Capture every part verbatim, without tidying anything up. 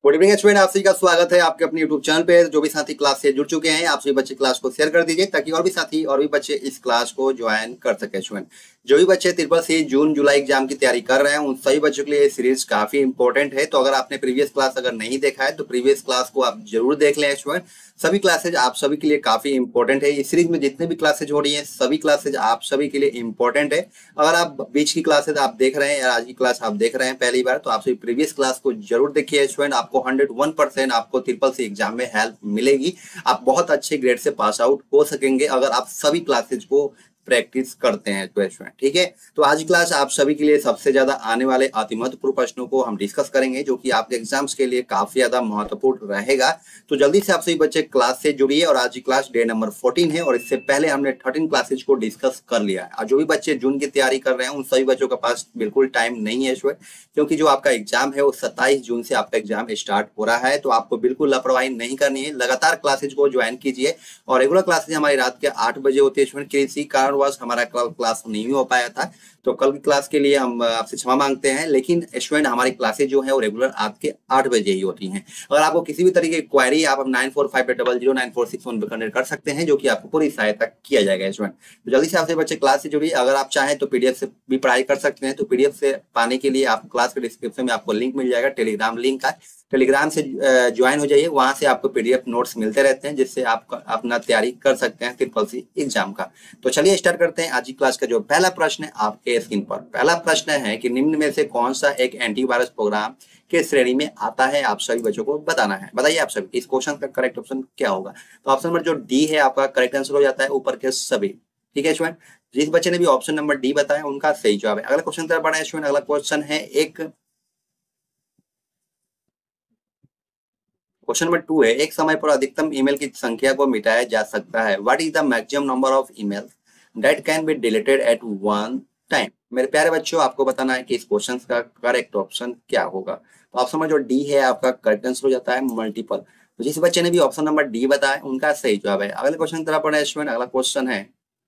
Good evening student, आप सभी का स्वागत है आपके अपने यूट्यूब चैनल पे। जो भी साथी क्लास से जुड़ चुके हैं, आप सभी बच्चे क्लास को शेयर कर दीजिए ताकि और भी साथी और भी बच्चे इस क्लास को ज्वाइन कर सके। स्टूडेंट जो भी बच्चे ट्रिपल सी जून जुलाई एग्जाम की तैयारी कर रहे हैं, उन सभी बच्चों के लिए ये सीरीज काफी इंपॉर्टेंट है। तो अगर आपने प्रीवियस क्लास अगर नहीं देखा है तो प्रीवियस क्लास को आप जरूर देख लें। स्टूडेंट सभी क्लासेज आप सभी के लिए काफी इंपॉर्टेंट है। इस सीरीज में जितने भी क्लासेज हो रही है सभी क्लासेज आप सभी के लिए इंपॉर्टेंट है। अगर आप बीच की क्लासेज आप देख रहे हैं या आज की क्लास आप देख रहे हैं पहली बार, तो आप सभी प्रीवियस क्लास को जरूर देखिए। स्टूडेंट आपको हंड्रेड वन परसेंट आपको ट्रिपल सी एग्जाम में हेल्प मिलेगी। आप बहुत अच्छे ग्रेड से पास आउट हो सकेंगे अगर आप सभी क्लासेज को प्रैक्टिस करते हैं तो। स्टूडेंट ठीक है, तो आज की क्लास आप सभी के लिए सबसे ज्यादा आने वाले अति महत्वपूर्ण प्रश्नों को हम डिस्कस करेंगे, जो कि आपके एग्जाम्स के लिए काफी ज्यादा महत्वपूर्ण रहेगा। तो जल्दी से आप सभी बच्चे क्लास से जुड़िए। और आज की क्लास डे नंबर फोर्टीन है और इससे पहले हमने थर्टीन क्लासेज को डिस्कस कर लिया है। और जो भी बच्चे जून की तैयारी कर रहे हैं उन सभी बच्चों के पास बिल्कुल टाइम नहीं है स्टूडेंट, क्योंकि जो आपका एग्जाम है वो सत्ताईस जून से आपका एग्जाम स्टार्ट हो रहा है। तो आपको बिल्कुल लापरवाही नहीं करनी है, लगातार क्लासेज को ज्वाइन कीजिए। और रेगुलर क्लासेज हमारी रात के आठ बजे होती है स्टूडेंट। किसी कारणवश हमारा कल क्लास नहीं हो पाया था, तो कल की क्लास के लिए हम आपसे क्षमा मांगते हैं। लेकिन स्टूडेंट हमारी क्लासेज जो है वो रेगुलर आपके आठ बजे ही होती हैं। अगर आपको किसी भी तरीके की क्वेरी आप nine four five eight double zero nine four six one पर कनेक्ट कर सकते हैं, जो कि आपको पूरी सहायता किया जाएगा। स्टूडेंट तो जल्दी से आपसे बच्चे क्लास से जुड़िए। अगर आप चाहें तो पीडीएफ से भी पढ़ाई कर सकते हैं। तो पीडीएफ से पाने के लिए आप क्लास के डिस्क्रिप्शन में आपको लिंक मिल जाएगा, टेलीग्राम लिंक का। टेलीग्राम से ज्वाइन हो जाइए, वहां से आपको पीडीएफ नोट्स मिलते रहते हैं, जिससे आप अपना तैयारी कर सकते हैं ट्रिपल सी एग्जाम का। तो चलिए स्टार्ट करते हैं आज की क्लास का। जो पहला प्रश्न है आपके स्क्रीन पर, पहला प्रश्न है कि निम्न में से कौन सा एक एंटीवायरस प्रोग्राम के श्रेणी में आता है, आप सभी बच्चों को बताना है। बताइए आप सभी इस क्वेश्चन का करेक्ट ऑप्शन क्या होगा। तो ऑप्शन नंबर जो डी है आपका करेक्ट आंसर हो जाता है, ऊपर के सभी। ठीक है स्टूडेंट, जिस बच्चे ने भी ऑप्शन नंबर डी बताया उनका सही जवाब है। अगला क्वेश्चन तरफ बढ़े स्टूडेंट। अगला क्वेश्चन है एक क्वेश्चन नंबर टू है, एक समय पर अधिकतम ईमेल की संख्या को मिटाया जा सकता है। What is the maximum number of email that can be deleted at one time. मेरे प्यारे बच्चों आपको बताना है कि इस क्वेश्चन का करेक्ट ऑप्शन क्या होगा। तो ऑप्शन नंबर जो डी है आपका करेक्ट आंसर हो जाता है मल्टीपल। तो जिस बच्चे ने भी ऑप्शन नंबर डी बताया उनका सही जवाब है। अगले क्वेश्चन की तरफ बढ़े स्टूडेंट। अगला क्वेश्चन है,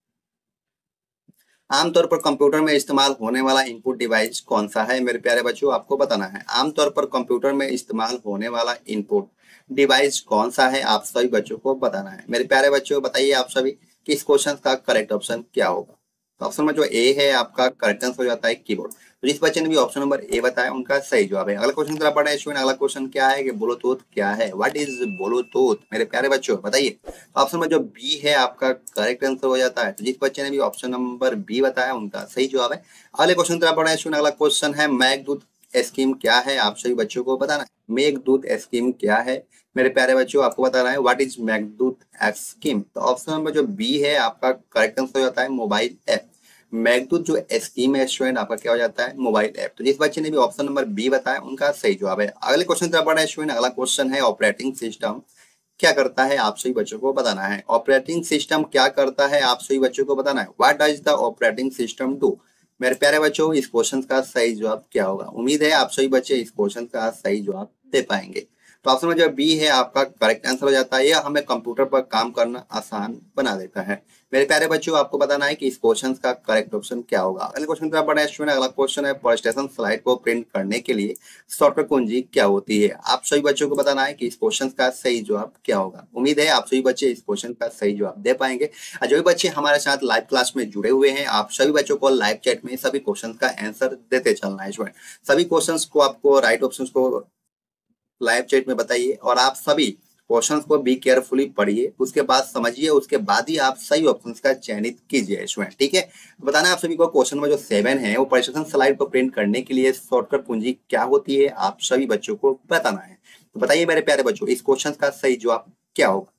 आमतौर पर कंप्यूटर में इस्तेमाल होने वाला इनपुट डिवाइस कौन सा है। मेरे प्यारे बच्चों आपको बताना है, आमतौर पर कंप्यूटर में इस्तेमाल होने वाला इनपुट डिवाइस कौन सा है, आप सभी बच्चों को बताना है। मेरे प्यारे बच्चों बताइए आप सभी कि इस क्वेश्चन का करेक्ट ऑप्शन क्या होगा। तो ऑप्शन नंबर जो ए है आपका करेक्ट आंसर हो जाता है कीबोर्ड। तो जिस बच्चे ने भी ऑप्शन नंबर ए बताया उनका सही जवाब है। अगला क्वेश्चन तरफ बढ़े स्टूडेंट। अगला क्वेश्चन क्या है कि ब्लूटूथ क्या है, व्हाट इज ब्लूटूथ। मेरे प्यारे बच्चों बताइए। ऑप्शन नंबर जो बी है आपका करेक्ट आंसर हो जाता है। तो जिस बच्चे ने भी ऑप्शन नंबर बी बताया उनका सही जवाब है। अगले क्वेश्चन तरफ बढ़े स्टूडेंट। अगला क्वेश्चन है, मेघदूत स्कीम क्या है, आप सभी बच्चों को बताना है। मेघदूत स्कीम क्या है मेरे प्यारे बच्चों आपको बताना है, व्हाट इज मेघदूत स्कीम। तो ऑप्शन नंबर जो बी है आपका करेक्ट आंसर हो जाता है मोबाइल ऐप। मेघदूत जो स्कीम है स्टूडेंट आपका क्या हो जाता है, मोबाइल ऐप। तो जिस बच्चे ने भी ऑप्शन नंबर बी बताया उनका सही जवाब है। अगले क्वेश्चन तरफ बढ़े स्टूडेंट। अगला क्वेश्चन है, ऑपरेटिंग सिस्टम क्या करता है, आप सभी बच्चों को बताना है। ऑपरेटिंग सिस्टम क्या करता है आप सभी बच्चों को बताना है, what does the operating system do. मेरे प्यारे बच्चों इस क्वेश्चन का सही जवाब क्या होगा। उम्मीद है आप सभी बच्चे इस क्वेश्चन का सही जवाब दे पाएंगे। तो ऑप्शन में जो बी है आपका करेक्ट आंसर हो जाता है, यह हमें कंप्यूटर पर काम करना आसान बना देता है। मेरे प्यारे बच्चों आपको बताना है कि इस क्वेश्चन का करेक्ट ऑप्शन क्या होगा। अगले क्वेश्चन की तरफ बढ़े स्टूडेंट। अगला क्वेश्चन है, प्रेजेंटेशन स्लाइड को प्रिंट करने के लिए शॉर्टकट कुंजी क्या होती है। आप सभी बच्चों को बताना है कि इस क्वेश्चन का सही जवाब क्या होगा। उम्मीद है आप सभी बच्चे इस क्वेश्चन का सही जवाब दे पाएंगे। और जो भी बच्चे हमारे साथ लाइव क्लास में जुड़े हुए हैं, आप सभी बच्चों को लाइव चैट में सभी क्वेश्चन का आंसर देते चलना है स्टूडेंट। सभी क्वेश्चन को आपको राइट ऑप्शन को लाइव चैट में बताइए और आप सभी क्वेश्चंस को भी केयरफुली पढ़िए, उसके बाद समझिए, उसके बाद ही आप सही ऑप्शंस का चयनित कीजिए स्टूडेंट। ठीक है, बताना है आप सभी को क्वेश्चन नंबर जो सेवन है, वो प्रेजेंटेशन स्लाइड को प्रिंट करने के लिए शॉर्टकट कुंजी क्या होती है, आप सभी बच्चों को बताना है। तो बताइए मेरे प्यारे बच्चों इस क्वेश्चन का सही जवाब क्या होगा।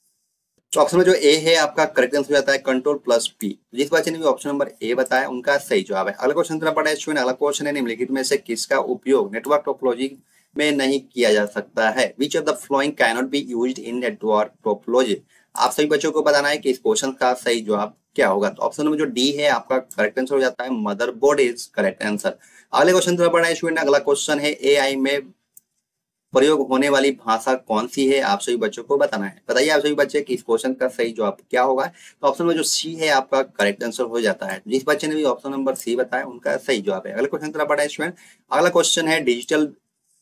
तो ऑप्शन में जो ए है आपका करेक्ट आंसर हो जाता है कंट्रोल प्लस पी। जिस बच्चे ने भी ऑप्शन नंबर ए बताया उनका सही जवाब है। अगला क्वेश्चन तरफ बढ़े स्टूडेंट। अगला क्वेश्चन है, निम्नलिखित में से किसका उपयोग नेटवर्क टोपोलॉजी में नहीं किया जा सकता है। Which of the following can not be used in network topology. आप सभी बच्चों को बताना है कि इस क्वेश्चन का सही जवाब क्या होगा। तो ऑप्शन नंबर जो डी है आपका करेक्ट आंसर हो जाता है मदरबोर्ड इज करेक्ट आंसर। अगले क्वेश्चन तरफ बढ़े स्टूडेंट। अगला क्वेश्चन है, ए आई में प्रयोग होने वाली भाषा कौन सी है, आप सभी बच्चों को बताना है। बताइए आप सभी बच्चे कि इस क्वेश्चन का सही जवाब क्या होगा। तो ऑप्शन में जो सी है आपका करेक्ट आंसर हो जाता है। जिस बच्चे ने भी ऑप्शन नंबर सी बताया उनका सही जवाब है। अगले क्वेश्चन तरफ बढ़े स्टूडेंट। अगला क्वेश्चन है, डिजिटल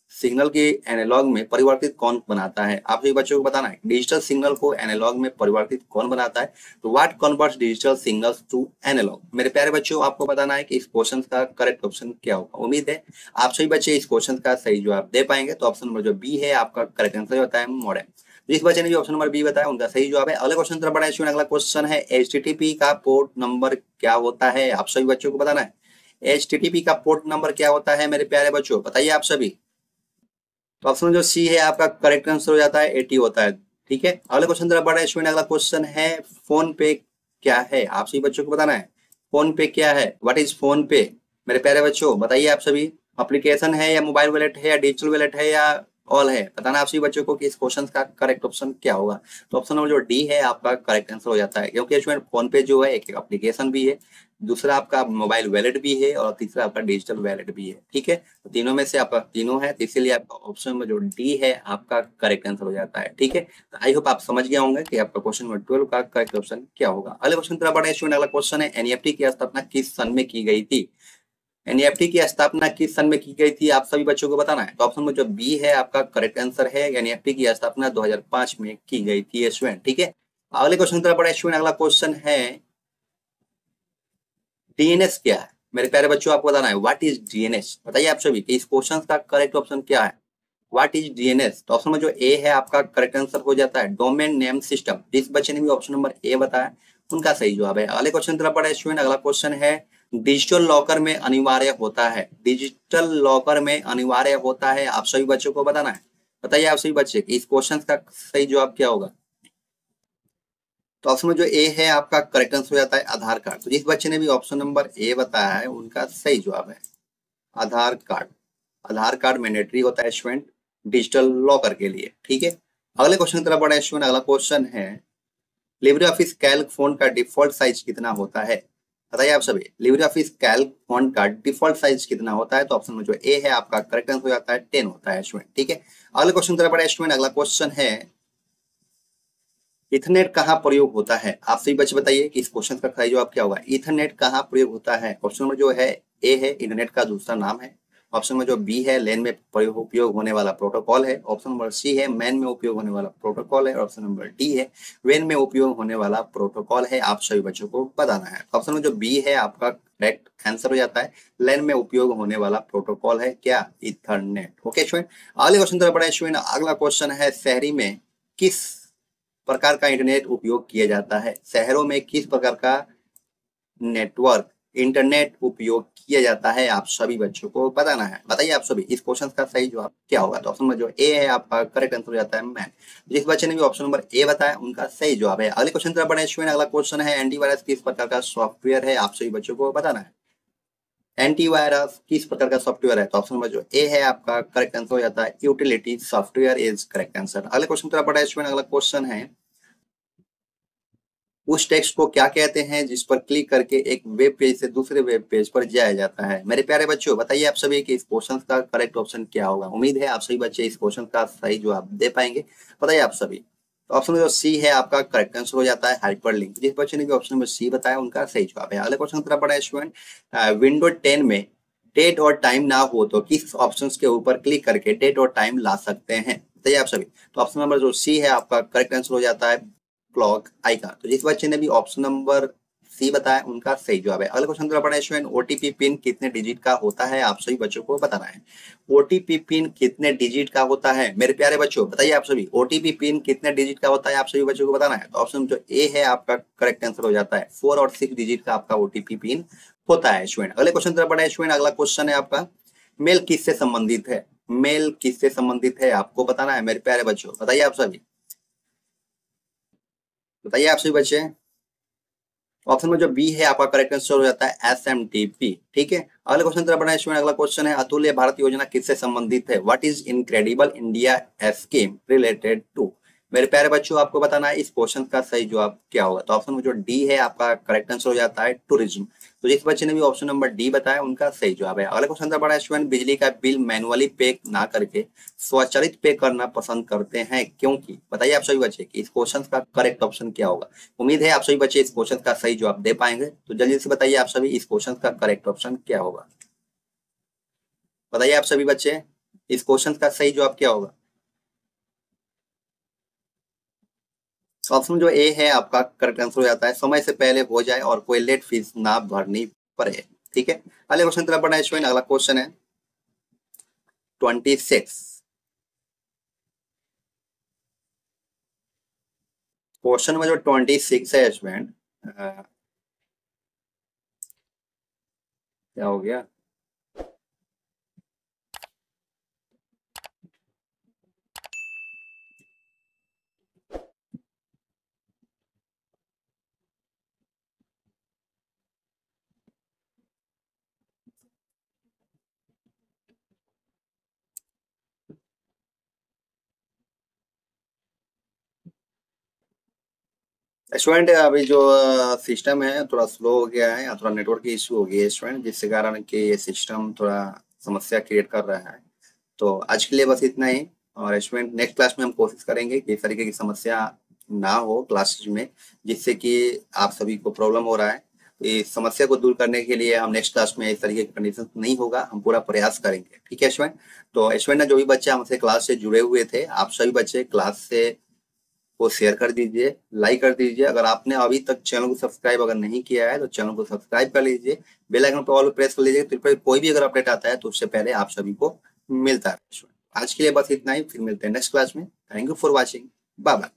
सिग्नल के एनालॉग में परिवर्तित कौन बनाता है? आप सभी बच्चों को बताना है डिजिटल सिग्नल को एनालॉग में परिवर्तित कौन बनाता है? तो what converts digital signals to analog? मेरे प्यारे बच्चों आपको बताना है कि इस क्वेश्चन का करेक्ट ऑप्शन क्या होगा। उम्मीद है आप सभी बच्चे इस क्वेश्चन का सही जवाब दे पाएंगे। तो ऑप्शन नंबर जो बी है आपका करेक्ट आंसर होता है मॉडेम। जिस बच्चे ने भी ऑप्शन नंबर बी बताया उनका सही जवाब है। अगला क्वेश्चन तरफ बढ़े अगला क्वेश्चन है एचटीटीपी का पोर्ट नंबर क्या होता है? आप सभी बच्चों को बताना है एचटीटीपी का पोर्ट नंबर क्या होता है मेरे प्यारे बच्चों, बताइए आप सभी। तो ऑप्शन जो सी है आपका करेक्ट आंसर हो जाता है एटी होता है। ठीक है, अगले क्वेश्चन तरफ बढ़े स्टूडेंट अगला क्वेश्चन है फोन पे क्या है? आप सभी बच्चों को बताना है फोन पे क्या है, व्हाट इज फोन पे? मेरे प्यारे बच्चों बताइए आप सभी। एप्लीकेशन है या मोबाइल वॉलेट है या डिजिटल वॉलेट है या ऑल है? बताना आप सभी बच्चों को कि इस क्वेश्चन का करेक्ट ऑप्शन क्या होगा। तो ऑप्शन नंबर जो डी है आपका करेक्ट आंसर हो जाता है, क्योंकि स्टूडेंट फोन पे जो है एक एप्लीकेशन भी है, दूसरा आपका मोबाइल वॉलेट भी है और तीसरा आपका डिजिटल वॉलेट भी है। ठीक है, तो तीनों में से आपका तीनों है, तो इसीलिए आपका ऑप्शन नंबर जो डी है आपका करेक्ट आंसर हो जाता है। ठीक है, तो आई होप आप समझ गए होंगे कि आपका क्वेश्चन नंबर ट्वेल्व का करेक्ट ऑप्शन क्या होगा। अगले क्वेश्चन तरफ बढ़े स्टूडेंट अगला क्वेश्चन है एनईएफटी की स्थापना किस सन में की गई थी? एनईएफटी की स्थापना किस सन में की गई थी आप सभी बच्चों को बताना है। तो ऑप्शन में जो बी है आपका करेक्ट आंसर है, एनईएफटी की स्थापना दो हज़ार पाँच में की गई थी स्टूडेंट। ठीक है, अगले क्वेश्चन तरफ बढ़े स्टूडेंट अगला क्वेश्चन है डीएनएस क्या है? मेरे प्यारे बच्चों आपको बताना है व्हाट इज डीएनएस, बताइए आप सभी कि इस क्वेश्चन का करेक्ट ऑप्शन क्या है। What is DNS? तो ऑप्शन में जो ए है आपका करेक्ट आंसर हो जाता है डोमेन नेम सिस्टम। जिस बच्चे ने भी ऑप्शन नंबर ए बताया उनका सही जवाब है। अगले क्वेश्चन तरफ बढ़े स्टूडेंट अगला क्वेश्चन है डिजिटल लॉकर में अनिवार्य होता है, डिजिटल लॉकर में अनिवार्य होता है, आप सभी बच्चों को बताना है। बताइए आप सभी बच्चे इस क्वेश्चन का सही जवाब क्या होगा। तो ऑप्शन में जो ए है आपका करेक्ट आंसर हो जाता है आधार कार्ड। तो जिस बच्चे ने भी ऑप्शन नंबर ए बताया है उनका सही जवाब है Aadhaar card. Aadhaar card mandatory होता है स्टूडेंट डिजिटल लॉकर के लिए। ठीक है, अगले क्वेश्चन की तरफ बढ़े स्टूडेंट अगला क्वेश्चन है लिब्रे ऑफिस कैल्क फोन का डिफॉल्ट साइज कितना होता है? बताइए आप सभी लिब्रे ऑफिस कैल्क फोन का डिफॉल्ट साइज कितना होता है? तो ऑप्शन में जो ए है आपका करेक्ट आंसर हो जाता है टेन होता है स्टूडेंट। ठीक है, अगले क्वेश्चन की तरफ बढ़े स्टूडेंट अगला क्वेश्चन है इथरनेट कहाँ प्रयोग होता है? आप सभी बच्चे बताइए कि इस क्वेश्चन का सही जवाब क्या होगा। इथरनेट कहाँ प्रयोग होता है? ऑप्शन नंबर जो है ए है इंटरनेट का दूसरा नाम है, ऑप्शन नंबर जो बी है लैन में प्रयोग उपयोग होने वाला प्रोटोकॉल है, ऑप्शन नंबर सी है मैन में उपयोग होने वाला प्रोटोकॉल है, ऑप्शन नंबर डी है वेन में उपयोग होने वाला प्रोटोकॉल है। आप सभी बच्चों को बताना है। ऑप्शन नंबर जो बी है आपका करेक्ट आंसर हो जाता है लैन में उपयोग होने वाला प्रोटोकॉल है क्या? इथरनेट। ओके स्टूडेंट, अगले क्वेश्चन तरफ बढ़े स्टूडेंट अगला क्वेश्चन है शहरी में किस प्रकार का इंटरनेट उपयोग किया जाता है? शहरों में किस प्रकार का नेटवर्क इंटरनेट उपयोग किया जाता है? आप सभी बच्चों को बताना है। बताइए आप सभी इस क्वेश्चन का सही जवाब क्या होगा। तो ऑप्शन नंबर जो ए है आपका करेक्ट आंसर हो जाता है मैन। जिस बच्चे ने भी ऑप्शन नंबर ए बताया उनका सही जवाब है। अगले क्वेश्चन तरफ बढ़े स्टूडेंट अगला क्वेश्चन है एंटीवायरस किस प्रकार का सॉफ्टवेयर है? आप सभी बच्चों को बताना है एंटीवायरस किस प्रकार का सॉफ्टवेयर है। तो ऑप्शन नंबर जो ए है आपका करेक्ट आंसर हो जाता है utility software is correct answer. अगले क्वेश्चन तरफ बढ़े स्टूडेंट अगला क्वेश्चन है उस टेक्स्ट को क्या कहते हैं जिस पर क्लिक करके एक वेब पेज से दूसरे वेब पेज पर जाया जाता है? मेरे प्यारे बच्चों बताइए आप सभी कि इस क्वेश्चन का करेक्ट ऑप्शन क्या होगा। उम्मीद है आप सभी बच्चे इस क्वेश्चन का सही जवाब दे पाएंगे। बताइए आप सभी। तो ऑप्शन जो सी है आपका करेक्ट आंसर हो जाता है हाइपरलिंक। जिस बच्चे ने भी ऑप्शन नंबर सी बताया उनका सही जवाब है। अगले क्वेश्चन तरफ बढ़ा स्टूडेंट विंडो टेन में डेट और टाइम ना हो तो किस ऑप्शन के ऊपर क्लिक करके डेट और टाइम ला सकते हैं? बताइए आप सभी। तो ऑप्शन नंबर जो सी है आपका करेक्ट आंसर हो जाता है क्लॉक आइकन। तो जिस बच्चे ने भी ऑप्शन नंबर सी बताया उनका सही जवाब है। अगले क्वेश्चन तरफ बढ़े स्टूडेंट ओटीपी पिन कितने डिजिट का होता है? आप सभी बच्चों को बताना है ओटीपी पिन कितने डिजिट का होता है। मेरे प्यारे बच्चों बताइए आप सभी ओटीपी पिन कितने डिजिट का होता है? आप सभी बच्चों को बताना है। तो ऑप्शन जो ए है आपका करेक्ट आंसर हो जाता है फोर और सिक्स डिजिट का आपका ओटीपी पिन होता है स्टूडेंट। अगले क्वेश्चन तरफ बढ़े स्टूडेंट अगला क्वेश्चन है आपका मेल किससे संबंधित है? मेल किससे संबंधित है आपको बताना है। मेरे प्यारे बच्चों बताइए आप सभी। बताइए आप सभी बच्चे। ऑप्शन में जो बी है आपका करेक्ट आंसर हो जाता है एस एम टी पी। ठीक है, अगले क्वेश्चन तरफ बढ़े स्टूडेंट अगला क्वेश्चन है अतुल्य भारत योजना किससे संबंधित है? What is incredible India scheme related to? मेरे प्यारे बच्चों आपको बताना है इस क्वेश्चन का सही जवाब क्या होगा। तो ऑप्शन में जो डी है आपका करेक्ट आंसर हो जाता है टूरिज्म। तो जिस बच्चे ने भी ऑप्शन नंबर डी बताया उनका सही जवाब है। अगले क्वेश्चन तरफ बढ़ा स्टूडेंट बिजली का बिल मैनुअली पे ना करके स्वचालित पे करना पसंद करते हैं क्योंकि? बताइए आप सभी बच्चे कि इस क्वेश्चन का करेक्ट ऑप्शन क्या होगा। उम्मीद है आप सभी बच्चे इस क्वेश्चन का सही जवाब दे पाएंगे। तो जल्दी से बताइए आप सभी इस क्वेश्चन का करेक्ट ऑप्शन क्या होगा। बताइए आप सभी बच्चे। इस क्वेश्चन का सही जवाब क्या होगा? ऑप्शन जो ए है आपका करेक्ट आंसर हो जाता है, समय से पहले हो जाए और कोई लेट फीस ना भरनी पड़े। ठीक है, अगले क्वेश्चन तरफ बढ़ना है स्टूडेंट। अगला क्वेश्चन है ट्वेंटी सिक्स। क्वेश्चन में जो ट्वेंटी सिक्स है स्टूडेंट, क्या हो गया? स्टूडेंट अभी जो सिस्टम है थोड़ा स्लो हो गया है, या थोड़ा नेटवर्क की इशू हो गई है स्टूडेंट, जिसके कारण कि ये सिस्टम थोड़ा समस्या क्रिएट कर रहा है। तो आज के लिए बस इतना ही, और स्टूडेंट नेक्स्ट क्लास में हम कोशिश करेंगे कि इस तरीके की समस्या ना हो क्लासेज में, जिससे कि आप सभी को प्रॉब्लम हो रहा है। इस समस्या को दूर करने के लिए हम नेक्स्ट क्लास में इस तरीके की कंडीशन नहीं होगा, हम पूरा प्रयास करेंगे। ठीक है स्टूडेंट? तो स्टूडेंट ने जो भी बच्चे हमसे क्लास से जुड़े हुए थे, आप सभी बच्चे क्लास से को शेयर कर दीजिए, लाइक कर दीजिए। अगर आपने अभी तक चैनल को सब्सक्राइब अगर नहीं किया है तो चैनल को सब्सक्राइब कर लीजिए, बेल आइकन पर ऑल प्रेस कर लीजिए, तो फिर कोई भी अगर अपडेट आता है तो उससे पहले आप सभी को मिलता है। आज के लिए बस इतना ही, फिर मिलते हैं नेक्स्ट क्लास में। Thank you for watching, bye bye.